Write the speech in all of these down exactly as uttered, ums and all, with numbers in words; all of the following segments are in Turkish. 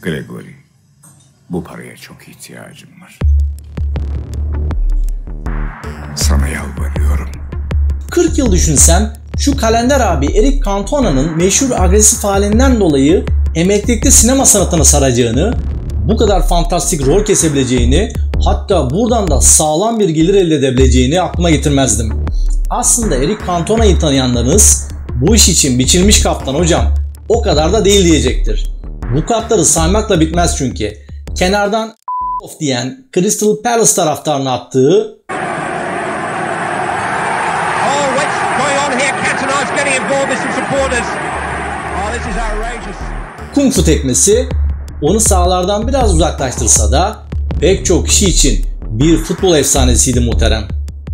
Gregory, bu paraya çok ihtiyacım var. Sana yalvarıyorum. kırk yıl düşünsem şu kalender abi Eric Cantona'nın meşhur agresif halinden dolayı emeklilikte sinema sanatına saracağını, bu kadar fantastik rol kesebileceğini, hatta buradan da sağlam bir gelir elde edebileceğini aklıma getirmezdim. Aslında Eric Cantona'yı tanıyanlarınız bu iş için biçilmiş kaptan hocam, o kadar da değil diyecektir. Bu kartları saymakla bitmez çünkü. Kenardan of diyen Crystal Palace taraftarına attığı kung fu tekmesi onu sahalardan biraz uzaklaştırsa da pek çok kişi için bir futbol efsanesiydi muhterem.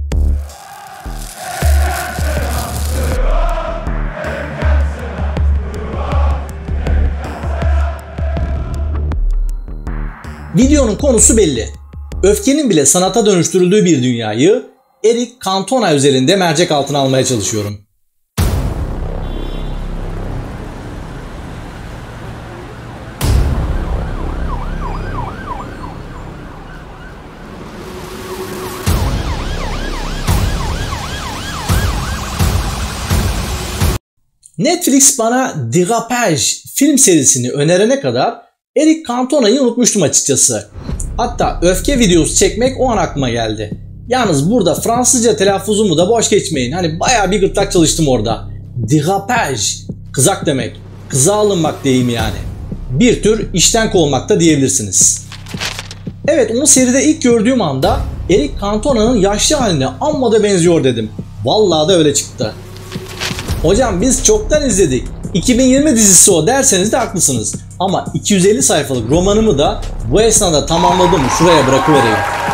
Videonun konusu belli. Öfkenin bile sanata dönüştürüldüğü bir dünyayı Eric Cantona üzerinde mercek altına almaya çalışıyorum. Netflix bana Dérapage film serisini önerene kadar Eric Cantona'yı unutmuştum açıkçası. Hatta öfke videosu çekmek o an aklıma geldi. Yalnız burada Fransızca telaffuzumu da boş geçmeyin. Hani bayağı bir gırtlak çalıştım orada. Dérapage, kızak demek. Kıza alınmak deyimi yani. Bir tür işten kovulmak da diyebilirsiniz. Evet, onu seride ilk gördüğüm anda Eric Cantona'nın yaşlı haline amma da benziyor dedim. Vallahi da öyle çıktı. Hocam biz çoktan izledik. iki bin yirmi dizisi o derseniz de haklısınız. Ama iki yüz elli sayfalık romanımı da bu esnada tamamladım, şuraya bırakıvereyim.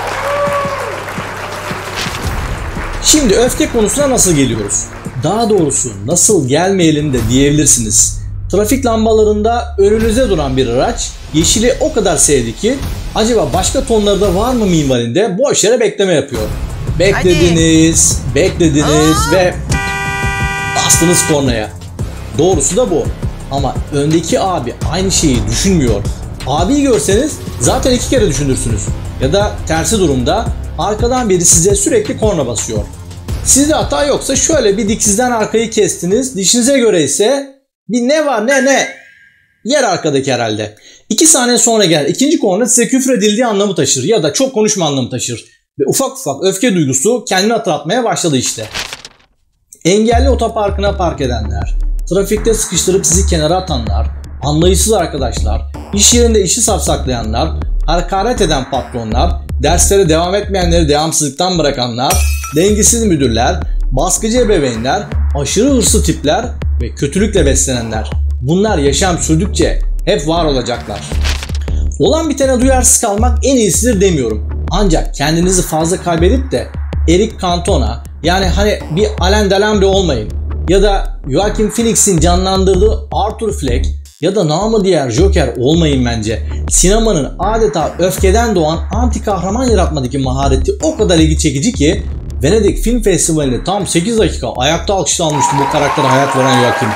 Şimdi öfke konusuna nasıl geliyoruz? Daha doğrusu nasıl gelmeyelim de diyebilirsiniz. Trafik lambalarında önünüze duran bir araç yeşili o kadar sevdi ki acaba başka tonları da var mı minvalinde boş yere bekleme yapıyor. Beklediniz, Hadi. beklediniz Aa. ve bastınız kornaya. Doğrusu da bu. Ama öndeki abi aynı şeyi düşünmüyor. Abiyi görseniz zaten iki kere düşünürsünüz. Ya da tersi durumda arkadan biri size sürekli korna basıyor. Sizde hata yoksa şöyle bir diksizden arkayı kestiniz. Dişinize göre ise bir ne var ne ne. Yer arkadaki herhalde. İki saniye sonra gel. İkinci korna size küfür edildiği anlamı taşır. Ya da çok konuşma anlamı taşır. Ve ufak ufak öfke duygusu kendini hatırlatmaya başladı işte. Engelli otoparkına park edenler, trafikte sıkıştırıp sizi kenara atanlar, anlayışsız arkadaşlar, iş yerinde işi savsaklayanlar, hakaret eden patronlar, derslere devam etmeyenleri devamsızlıktan bırakanlar, dengesiz müdürler, baskıcı ebeveynler, aşırı hırslı tipler ve kötülükle beslenenler. Bunlar yaşam sürdükçe hep var olacaklar. Olan bitene duyarsız kalmak en iyisidir demiyorum. Ancak kendinizi fazla kaybedip de Eric Cantona, yani hani bir Alain Delon olmayın ya da Joaquin Phoenix'in canlandırdığı Arthur Fleck ya da namı diğer Joker olmayın bence. Sinemanın adeta öfkeden doğan anti kahraman yaratmadaki mahareti o kadar ilgi çekici ki Venedik Film Festivali'nde tam sekiz dakika ayakta alkışlanmıştı bu karaktere hayat veren Joaquin.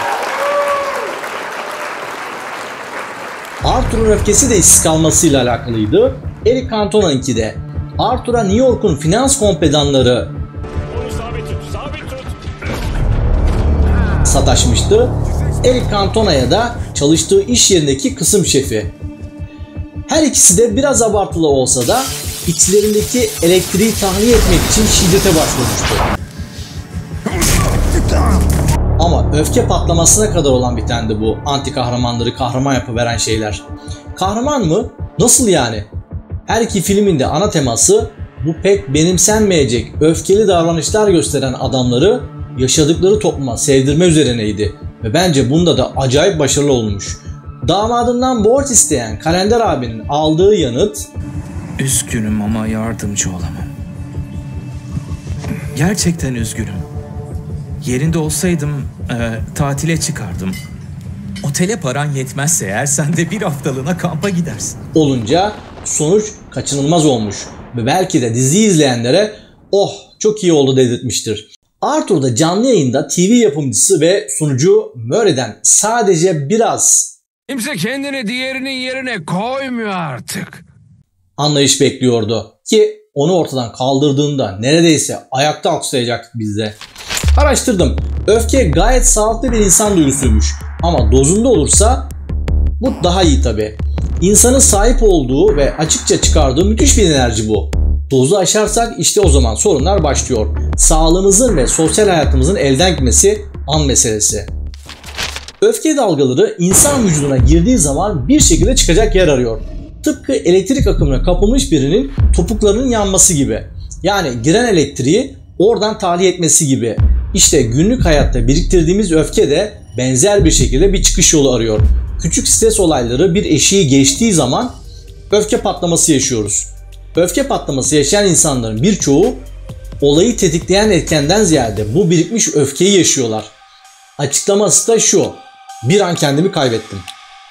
Arthur'un öfkesi de işsiz kalmasıyla alakalıydı. Eric Cantona'nınki de. Arthur'a New York'un finans kompedanları sataşmıştı. Eric Cantona'ya da çalıştığı iş yerindeki kısım şefi. Her ikisi de biraz abartılı olsa da içlerindeki elektriği tahliye etmek için şiddete başvurmuştu. Ama öfke patlamasına kadar olan bitendi bu anti kahramanları kahraman yapıveren şeyler. Kahraman mı? Nasıl yani? Her iki filmin de ana teması bu pek benimsenmeyecek öfkeli davranışlar gösteren adamları yaşadıkları topluma sevdirme üzerineydi. Ve bence bunda da acayip başarılı olmuş. Damadından borç isteyen Kalender abinin aldığı yanıt: "Üzgünüm ama yardımcı olamam. Gerçekten üzgünüm. Yerinde olsaydım e, tatile çıkardım. Otele paran yetmezse eğer sen de bir haftalığına kampa gidersin." Olunca sonuç kaçınılmaz olmuş ve belki de diziyi izleyenlere "oh çok iyi oldu" dedirtmiştir. Arthur'da canlı yayında T V yapımcısı ve sunucu Murray'den sadece biraz Kimse kendini diğerinin yerine koymuyor artık. Anlayış bekliyordu ki onu ortadan kaldırdığında neredeyse ayakta alkışlayacaktık biz de. Araştırdım. Öfke gayet sağlıklı bir insan duygusuymuş. Ama dozunda olursa bu daha iyi tabi. İnsanın sahip olduğu ve açıkça çıkardığı müthiş bir enerji bu. Dozu aşarsak işte o zaman sorunlar başlıyor. Sağlığımızın ve sosyal hayatımızın elden gitmesi an meselesi. Öfke dalgaları insan vücuduna girdiği zaman bir şekilde çıkacak yer arıyor. Tıpkı elektrik akımına kapılmış birinin topuklarının yanması gibi. Yani giren elektriği oradan tahliye etmesi gibi. İşte günlük hayatta biriktirdiğimiz öfke de benzer bir şekilde bir çıkış yolu arıyor. Küçük stres olayları bir eşiği geçtiği zaman öfke patlaması yaşıyoruz. Öfke patlaması yaşayan insanların birçoğu olayı tetikleyen etkenden ziyade bu birikmiş öfkeyi yaşıyorlar. Açıklaması da şu: bir an kendimi kaybettim.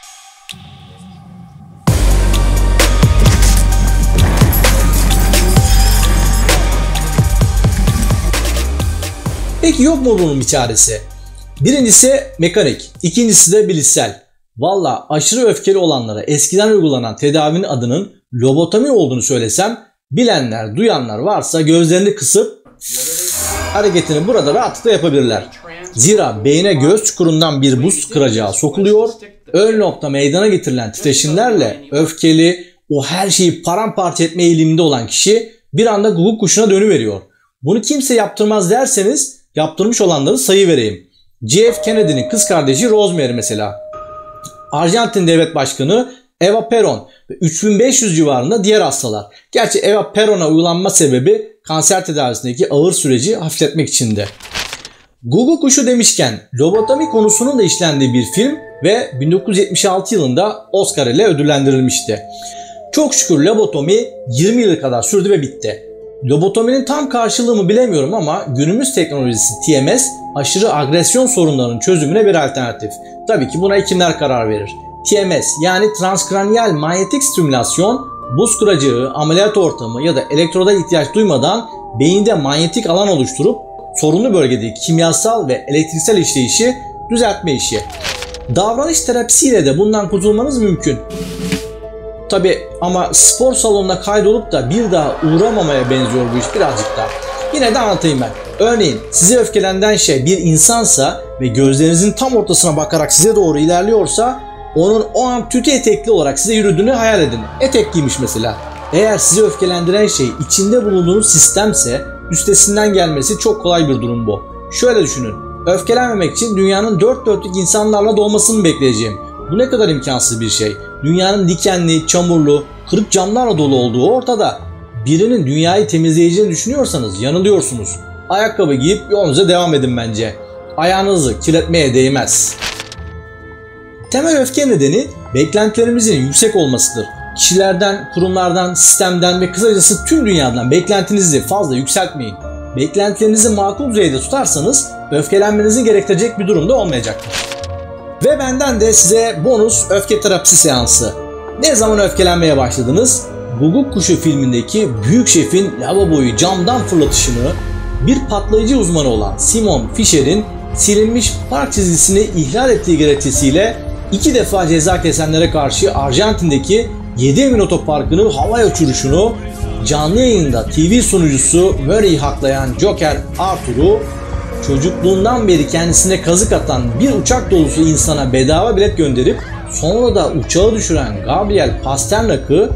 Peki yok mu bunun bir çaresi? Birincisi mekanik, ikincisi de bilişsel. Valla aşırı öfkeli olanlara eskiden uygulanan tedavinin adının lobotomi olduğunu söylesem, bilenler, duyanlar varsa gözlerini kısıp hareketini burada rahatlıkla yapabilirler. Zira beyne göğüs çukurundan bir buz kıracağı sokuluyor, ön nokta meydana getirilen titreşimlerle öfkeli, o her şeyi paramparça etme eğiliminde olan kişi bir anda guguk kuşuna dönüveriyor. Bunu kimse yaptırmaz derseniz yaptırmış olanları sayıvereyim. J F Kennedy'nin kız kardeşi Rosemary mesela. Arjantin Devlet Başkanı Eva Perón ve üç bin beş yüz civarında diğer hastalar. Gerçi Eva Perón'a uygulanma sebebi kanser tedavisindeki ağır süreci hafifletmek içindi. Guguk kuşu demişken lobotomi konusunun da işlendiği bir film ve bin dokuz yüz yetmiş altı yılında Oscar ile ödüllendirilmişti. Çok şükür lobotomi yirmi yıl kadar sürdü ve bitti. Lobotominin tam karşılığı mı bilemiyorum ama günümüz teknolojisi T M S aşırı agresyon sorunlarının çözümüne bir alternatif. Tabii ki buna hekimler karar verir. T M S yani transkraniyal manyetik stimülasyon, buz kıracağı, ameliyat ortamı ya da elektroda ihtiyaç duymadan beyinde manyetik alan oluşturup sorunlu bölgedeki kimyasal ve elektriksel işleyişi düzeltme işi. Davranış terapisiyle de bundan kurtulmanız mümkün. Tabi ama spor salonuna kaydolup da bir daha uğramamaya benziyor bu iş birazcık da. Yine de anlatayım ben. Örneğin sizi öfkelenden şey bir insansa ve gözlerinizin tam ortasına bakarak size doğru ilerliyorsa onun o an tütü etekli olarak size yürüdüğünü hayal edin. Etek giymiş mesela. Eğer sizi öfkelendiren şey içinde bulunduğunuz sistemse üstesinden gelmesi çok kolay bir durum bu. Şöyle düşünün. Öfkelenmemek için dünyanın dört dörtlük insanlarla dolmasını bekleyeceğim. Bu ne kadar imkansız bir şey. Dünyanın dikenli, çamurlu, kırık camlarla dolu olduğu ortada. Birinin dünyayı temizleyeceğini düşünüyorsanız yanılıyorsunuz. Ayakkabı giyip yolunuza devam edin bence. Ayağınızı kirletmeye değmez. Temel öfke nedeni beklentilerimizin yüksek olmasıdır. Kişilerden, kurumlardan, sistemden ve kısacası tüm dünyadan beklentinizi fazla yükseltmeyin. Beklentilerinizi makul düzeyde tutarsanız öfkelenmenizi gerektirecek bir durumda olmayacaktır. Ve benden de size bonus öfke terapisi seansı. Ne zaman öfkelenmeye başladınız? Guguk Kuşu filmindeki büyük şefin lavaboyu camdan fırlatışını, bir patlayıcı uzmanı olan Simon Fischer'in silinmiş park çizgisini ihlal ettiği gerekçesiyle iki defa ceza kesenlere karşı Arjantin'deki yedi Emin Otoparkı'nı havaya uçuruşunu, canlı yayında T V sunucusu Murray'i haklayan Joker Arthur'u, çocukluğundan beri kendisine kazık atan bir uçak dolusu insana bedava bilet gönderip sonra da uçağı düşüren Gabriel Pasternak'ı,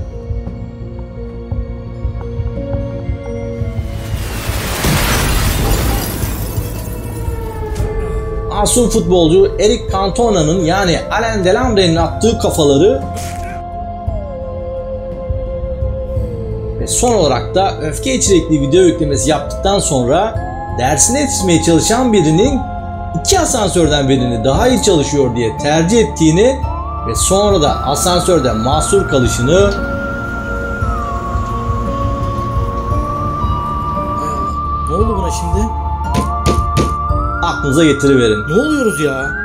masum futbolcu Eric Cantona'nın yani Alain Delambre'nin attığı kafaları ve son olarak da öfke içerikli video yüklemesi yaptıktan sonra dersine yetişmeye çalışan birinin iki asansörden birini daha iyi çalışıyor diye tercih ettiğini ve sonra da asansörde mahsur kalışını ne oldu buna şimdi? Aklınıza getiriverin. Ne oluyoruz ya?